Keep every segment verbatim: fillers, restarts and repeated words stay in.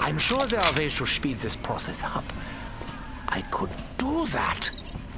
I'm sure there are ways to speed this process up. I could do that.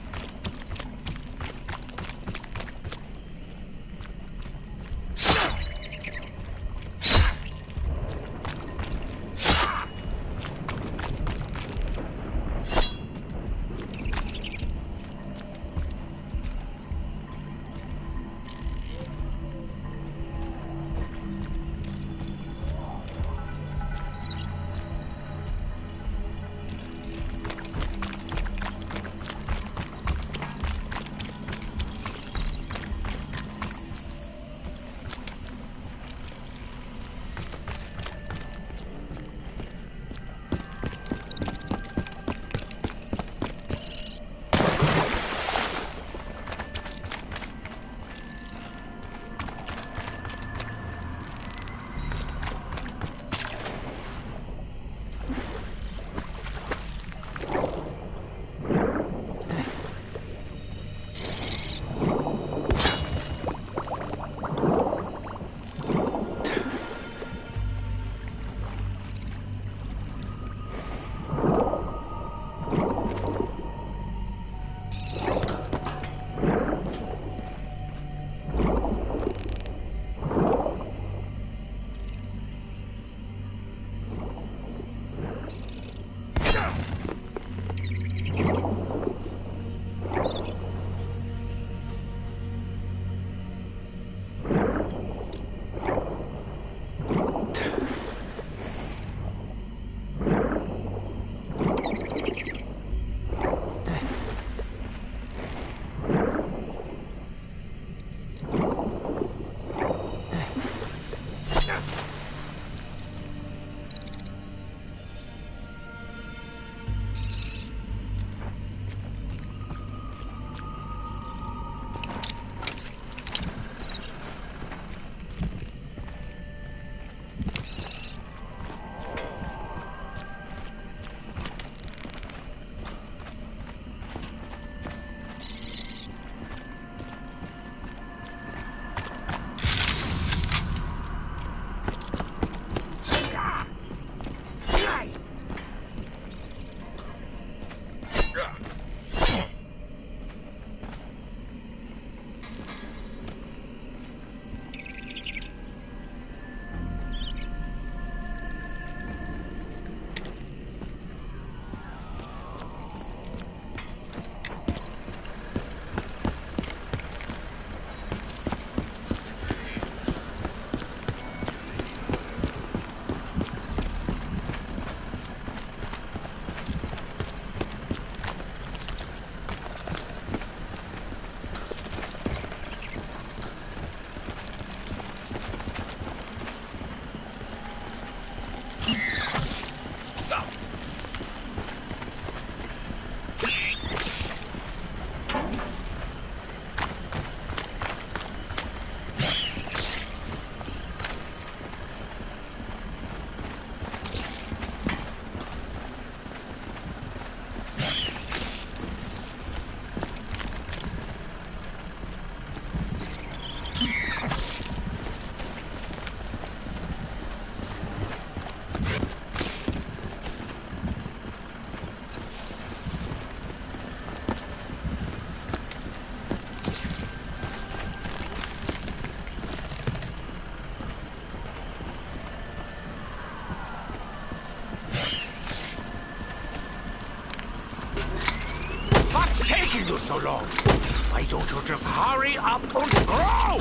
taking you so long? Why don't you just hurry up and grow?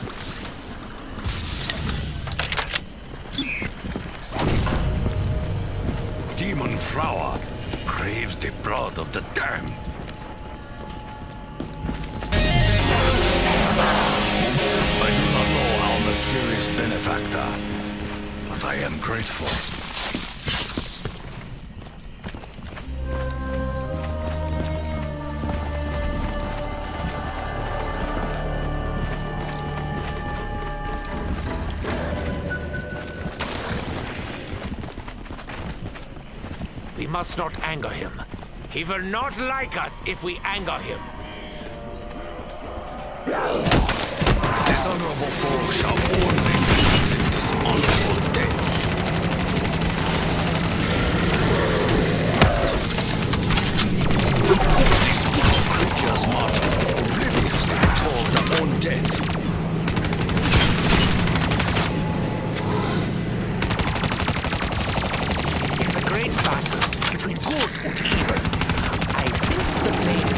Demon flower craves the blood of the damned. I do not know our mysterious benefactor, but I am grateful. We must not anger him. He will not like us if we anger him. Dishonorable foe shall only meet dishonorable death. great battle between good and evil. I think the main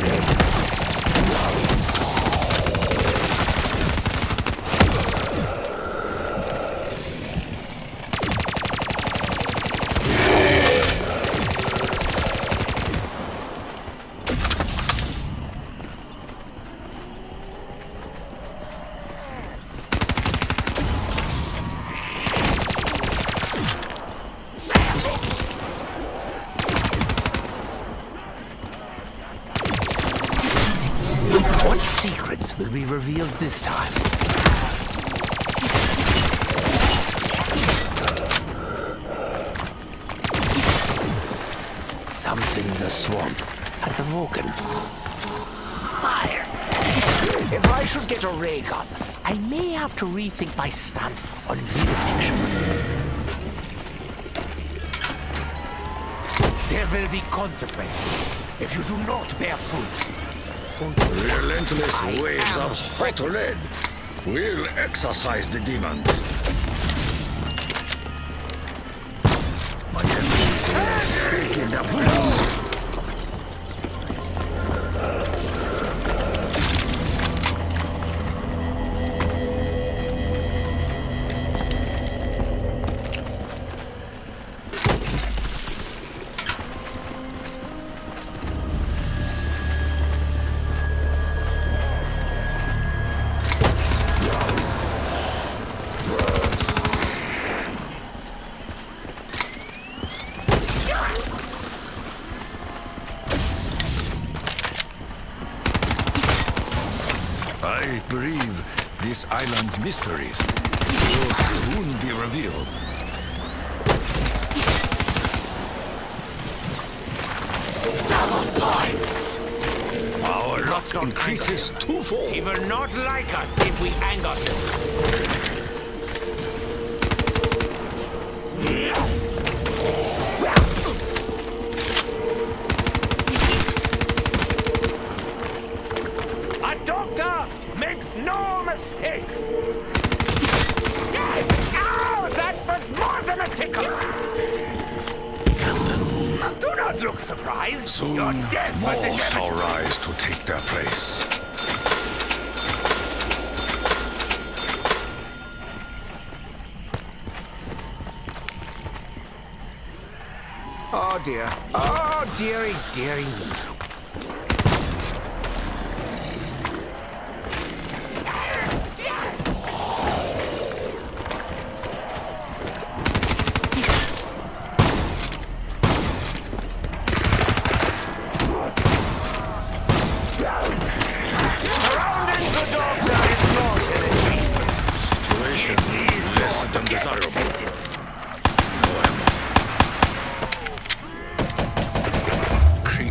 will be revealed this time. Something in the swamp has awoken. Fire! If I should get a ray gun, I may have to rethink my stance on vivisection. There will be consequences if you do not bear fruit. Relentless waves of hot lead will exorcise the demons. My enemies are shaking the blood. I believe this island's mysteries will soon be revealed. Double points! Our luck increases twofold. He will not like us if we anger him. A doctor makes no mistakes! Ow! That was more than a tickle! Do not look surprised. Soon, Your death was more shall inevitable. rise to take their place. Oh dear. Oh dearie, dearie me. Surrounding the doctor is not an achievement. Situation It is less your than death desirable. sentence. Creep.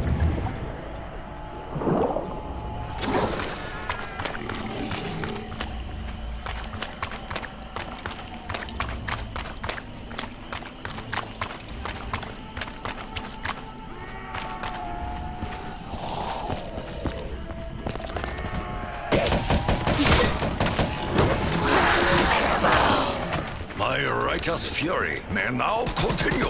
My righteous fury may now continue.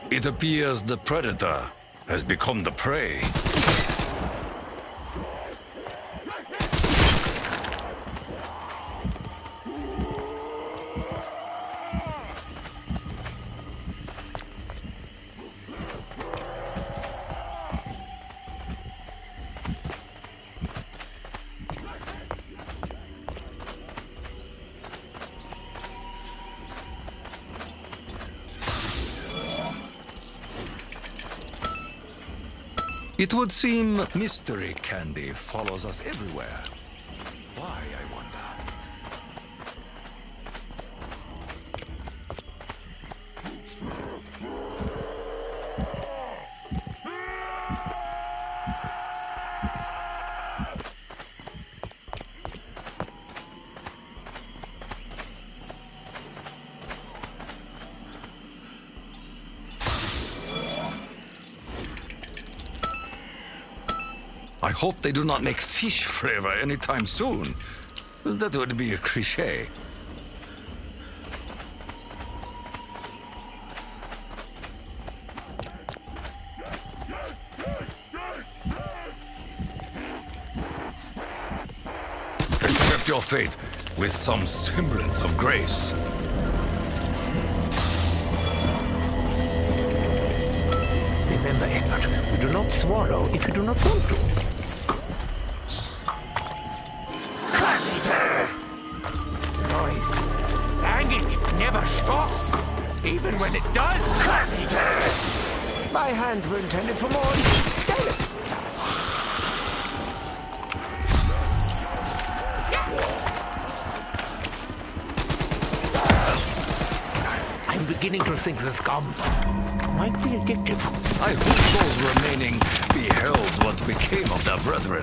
It appears the predator has become the prey. It would seem mystery candy follows us everywhere. Why, I wonder? I hope they do not make fish flavor anytime soon. That would be a cliché. Accept your fate with some semblance of grace. Remember, Egbert, you do not swallow if you do not want to. Noise. Banging, it never stops. Even when it does. My hands were intended for more delicate tasks. I'm beginning to think this gum might be addictive. I hope those remaining beheld what became of their brethren.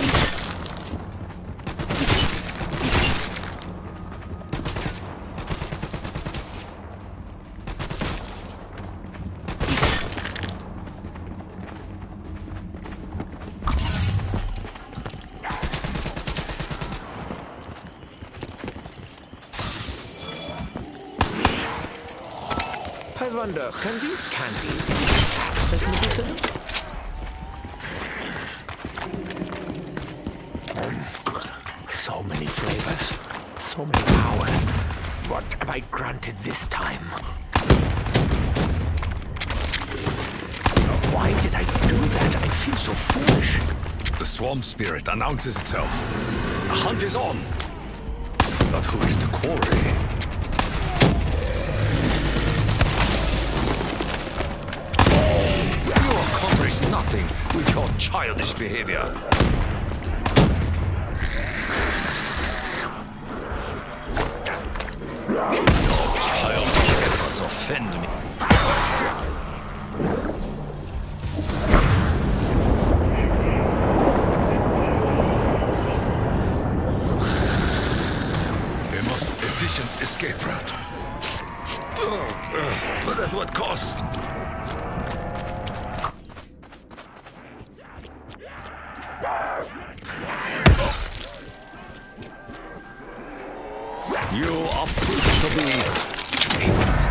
I wonder, can these candies act as medicinal? So many flavors, so many powers. What am I granted this time? Why did I do that? I feel so foolish. The swamp spirit announces itself. The hunt is on. But who is the quarry? Nothing with your childish behavior. Your childish efforts offend me. A most efficient escape route. But at what cost? You are proved to be